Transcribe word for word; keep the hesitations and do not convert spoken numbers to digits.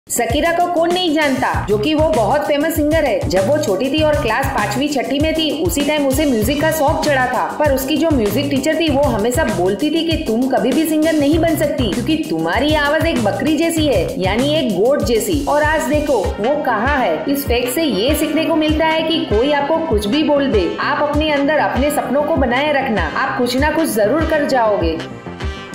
Shakira को कौन नहीं जानता, जो कि वो बहुत फेमस सिंगर है। जब वो छोटी थी और क्लास पांचवी छठी में थी, उसी टाइम उसे म्यूजिक का शौक चढ़ा था। पर उसकी जो म्यूजिक टीचर थी वो हमेशा बोलती थी कि तुम कभी भी सिंगर नहीं बन सकती, क्योंकि तुम्हारी आवाज एक बकरी जैसी है, यानी एक गोट जैसी। और आज देखो वो कहाँ है। इस फैक्ट से ये सीखने को मिलता है कि कोई आपको कुछ भी बोल दे, आप अपने अंदर अपने सपनों को बनाए रखना, आप कुछ ना कुछ जरूर कर जाओगे।